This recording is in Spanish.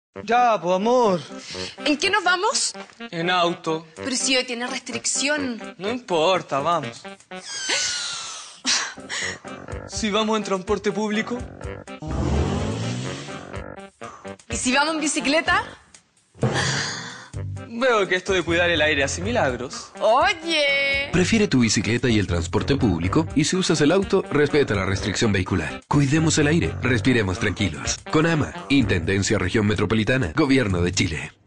Ya, pues amor. ¿En qué nos vamos? En auto. Pero si hoy tiene restricción. No importa, vamos. Si vamos en transporte público. ¿Y si vamos en bicicleta? Veo que esto de cuidar el aire hace milagros. Oye. Prefiere tu bicicleta y el transporte público, y si usas el auto, respeta la restricción vehicular. Cuidemos el aire, respiremos tranquilos. CONAMA, Intendencia Región Metropolitana, Gobierno de Chile.